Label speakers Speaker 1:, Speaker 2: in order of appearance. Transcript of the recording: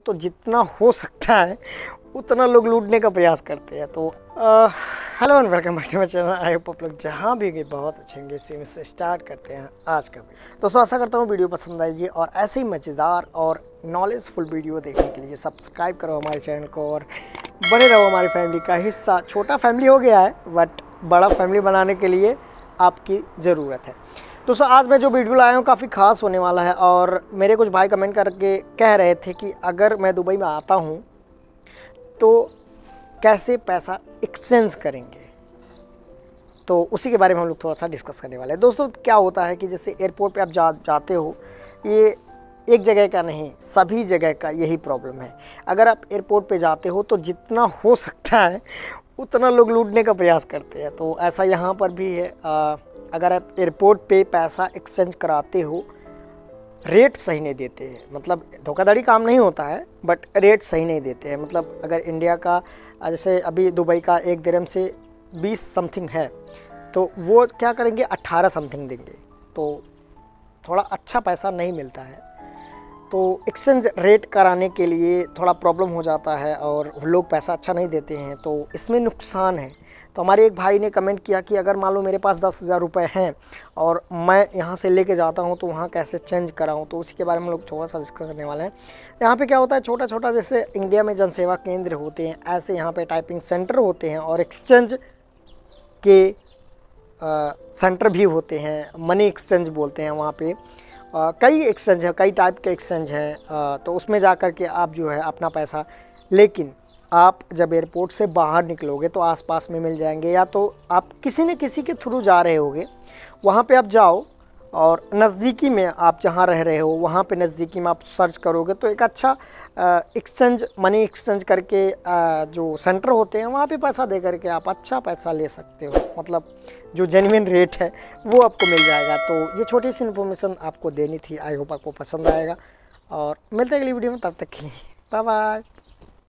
Speaker 1: तो जितना हो सकता है उतना लोग लूटने का प्रयास करते हैं। तो hello and welcome back to my channel. I hope आप लोग जहाँ भी गए बहुत अच्छे होंगे। इसी से स्टार्ट करते हैं आज का वीडियो। दोस्तों आशा करता हूँ वीडियो पसंद आएगी और ऐसे ही मज़ेदार और नॉलेजफुल वीडियो देखने के लिए सब्सक्राइब करो हमारे चैनल को और बने रहो हमारी फैमिली का हिस्सा। छोटा फैमिली हो गया है बट बड़ा फैमिली बनाने के लिए आपकी ज़रूरत है। दोस्तों आज मैं जो वीडियो लाया हूँ काफ़ी ख़ास होने वाला है और मेरे कुछ भाई कमेंट करके कह रहे थे कि अगर मैं दुबई में आता हूँ तो कैसे पैसा एक्सचेंज करेंगे, तो उसी के बारे में हम लोग थोड़ा सा डिस्कस करने वाले हैं। दोस्तों क्या होता है कि जैसे एयरपोर्ट पे आप जाते हो, ये एक जगह का नहीं सभी जगह का यही प्रॉब्लम है। अगर आप एयरपोर्ट पे जाते हो तो जितना हो सकता है उतना लोग लूटने का प्रयास करते हैं। तो ऐसा यहाँ पर भी है। अगर आप एयरपोर्ट पे पैसा एक्सचेंज कराते हो, रेट सही नहीं देते हैं। मतलब धोखाधड़ी काम नहीं होता है बट रेट सही नहीं देते हैं। मतलब अगर इंडिया का जैसे अभी दुबई का 1 दिरहम से 20 समथिंग है तो वो क्या करेंगे 18 समथिंग देंगे, तो थोड़ा अच्छा पैसा नहीं मिलता है। तो एक्सचेंज रेट कराने के लिए थोड़ा प्रॉब्लम हो जाता है और लोग पैसा अच्छा नहीं देते हैं, तो इसमें नुकसान है। तो हमारे एक भाई ने कमेंट किया कि अगर मान लो मेरे पास 10,000 रुपये हैं और मैं यहाँ से लेके जाता हूँ तो वहाँ कैसे चेंज कराऊँ, तो उसी के बारे में हम लोग थोड़ा सा डिस्कस करने वाले हैं। यहाँ पे क्या होता है, छोटा छोटा जैसे इंडिया में जनसेवा केंद्र होते हैं ऐसे यहाँ पे टाइपिंग सेंटर होते हैं और एक्सचेंज के सेंटर भी होते हैं। मनी एक्सचेंज बोलते हैं वहाँ पे। कई एक्सचेंज है, कई टाइप के एक्सचेंज हैं। तो उसमें जा कर के आप जो है अपना पैसा, लेकिन आप जब एयरपोर्ट से बाहर निकलोगे तो आसपास में मिल जाएंगे, या तो आप किसी न किसी के थ्रू जा रहे होगे, वहाँ पे आप जाओ और नज़दीकी में आप जहाँ रह रहे हो वहाँ पे नज़दीकी में आप सर्च करोगे तो एक अच्छा एक्सचेंज मनी एक्सचेंज करके जो सेंटर होते हैं वहाँ पे पैसा दे करके आप अच्छा पैसा ले सकते हो। मतलब जो जेन्युइन रेट है वो आपको मिल जाएगा। तो ये छोटी सी इन्फॉर्मेशन आपको देनी थी। आई होप आपको पसंद आएगा और मिलते हैं अगली वीडियो में, तब तक के लिए बाय बाय।